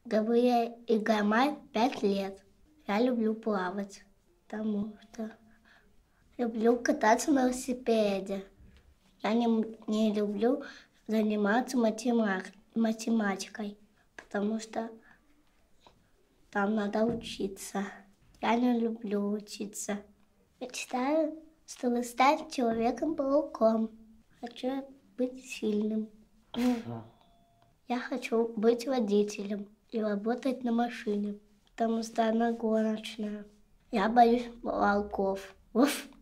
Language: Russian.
Габриэль и Гамаль 5 лет. Я люблю плавать, потому что люблю кататься на велосипеде. Я не люблю заниматься математикой, потому что там надо учиться. Я не люблю учиться. Мечтаю, чтобы стать Человеком-пауком. Хочу быть сильным. Я хочу быть водителем и работать на машине, потому что она гоночная. Я боюсь волков. Уф.